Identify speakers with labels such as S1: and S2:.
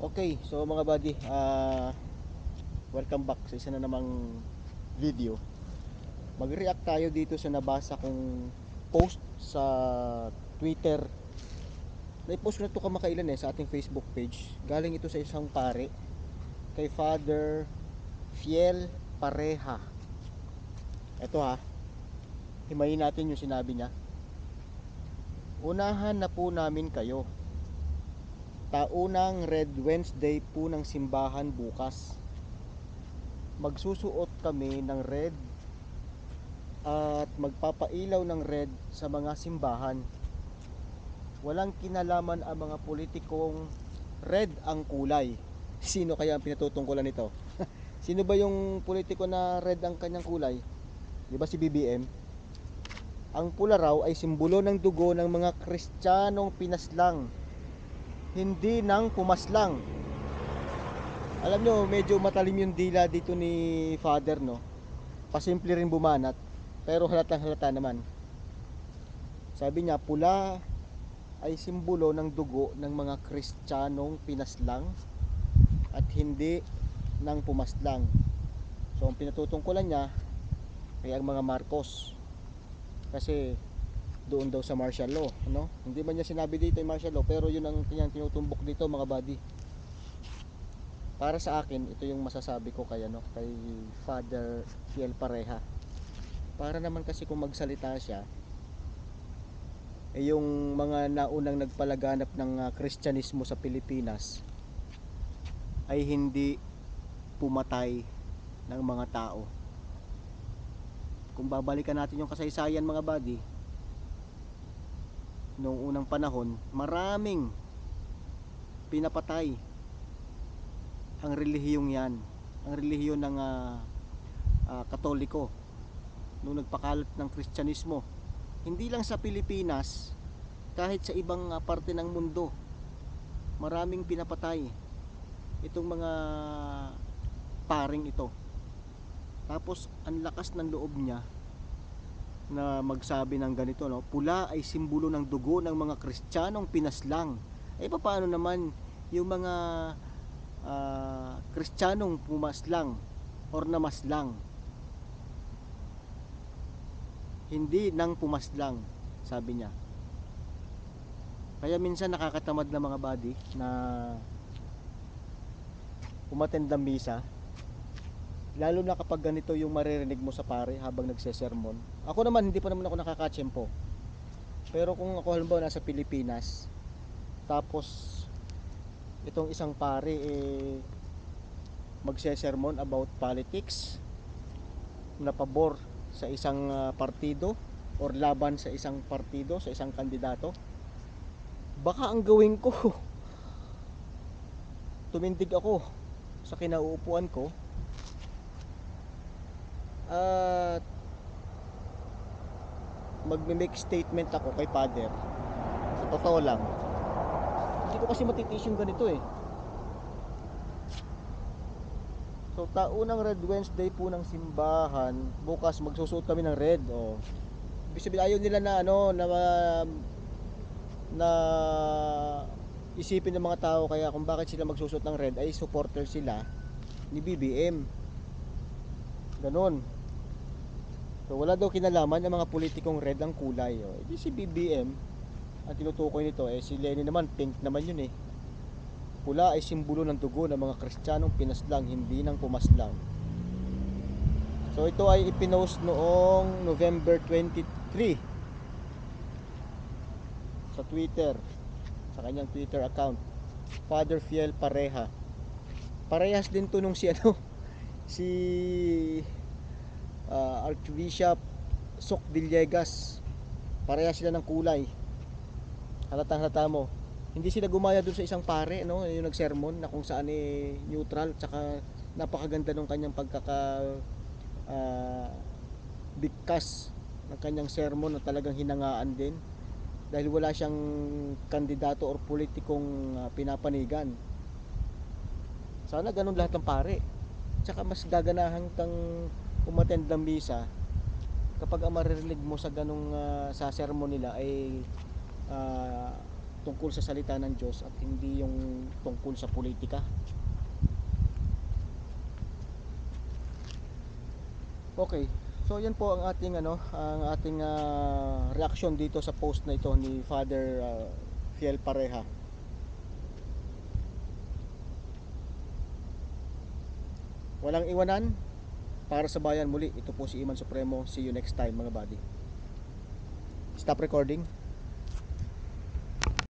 S1: Okay, so mga buddy, welcome back sa isa na namang video. Mag-react tayo dito sa nabasa kong post sa Twitter. Na-post ko na ito kamakailan sa ating Facebook page. Galing ito sa isang pare, kay Father Fiel Pareha. Ito himayin natin yung sinabi niya. Unahan na po namin kayo. Taunang Red Wednesday po ng simbahan bukas. Magsusuot kami ng red at magpapailaw ng red sa mga simbahan. Walang kinalaman ang mga politikong red ang kulay. Sino kaya ang pinatutungkulan nito? Sino ba yung politiko na red ang kanyang kulay? Di ba si BBM? Ang pula raw ay simbolo ng dugo ng mga Kristiyanong pinaslang, hindi ng pumaslang. Alam nyo, medyo matalim yung dila dito ni Father, no? Pasimple rin bumanat, pero halatang halata naman. Sabi niya, pula ay simbolo ng dugo ng mga Kristiyanong pinaslang at hindi ng pumaslang. So ang pinatutungkulan niya ay ang mga Marcos. Kasi doon daw sa martial law, no? Hindi man niya sinabi dito yung martial law, pero yun ang kanyang tinutumbok dito, mga buddy. Para sa akin, ito yung masasabi ko kay Father Fiel Pareha. Para naman kasi kung magsalita siya, yung mga naunang nagpalaganap ng Kristyanismo sa Pilipinas ay hindi pumatay ng mga tao. Kung babalikan natin yung kasaysayan, mga buddy, noong unang panahon, maraming pinapatay ang relihiyong yan, ang relihiyon ng Katoliko, nung nagpakalat ng Kristyanismo. Hindi lang sa Pilipinas, kahit sa ibang parte ng mundo, maraming pinapatay itong mga paring ito. Tapos ang lakas ng loob niya na magsabi ng ganito, no? Pula ay simbolo ng dugo ng mga Kristiyanong pinaslang. Paano naman yung mga Kristiyanong pumaslang or namaslang? Hindi nang pumaslang, sabi niya. Kaya minsan nakakatamad na, mga buddy, na umattend ng misa, lalo na kapag ganito yung maririnig mo sa pare habang nagsesermon. Ako naman, hindi pa naman ako nakakatsyempo. Pero kung ako halimbawa nasa Pilipinas, tapos itong isang pare magsesermon about politics na pabor sa isang partido or laban sa isang partido, sa isang kandidato, baka ang gawin ko, tumindig ako sa kinauupuan ko at magme-make statement ako kay Father. Sa totoo lang, hindi ko kasi matitiis yung ganito So taunang Red Wednesday po ng simbahan, bukas magsusuot kami ng red. Ibig sabihin, ayaw nila na na isipin ng mga tao kaya kung bakit sila magsusuot ng red ay supporter sila ni BBM. Ganon. So wala daw kinalaman ang mga politikong red ang kulay. Hindi si BBM ang tinutukoy nito, si Lenin naman pink naman yun. Pula ay simbolo ng dugo ng mga Kristiyanong pinaslang, hindi ng pumaslang. So ito ay ipinost noong November 23 sa Twitter, sa kanyang Twitter account, Father Fiel Pareha. Parehas din to nung si Archbishop Sok Villegas. Parehas sila ng kulay. Halatang halata mo. Hindi sila gumaya dun sa isang pare, no, yung nagsermon na kung saan neutral, tsaka napakaganda nung kanyang bigkas ng kanyang sermon na talagang hinangaan din dahil wala siyang kandidato or politikong pinapanigan. Sana ganun lahat ng pare. Tsaka mas gaganahan kang umattend ng misa kapag ang maririnig mo sa ganung sa sermon nila ay tungkol sa salita ng Diyos at hindi yung tungkol sa politika. Okay. So yan po ang ating reaksyon dito sa post na ito ni Father Fiel Pareha. Walang iwanan para sa bayan muli. Ito po si Iman Supremo. See you next time mga buddy. Stop recording.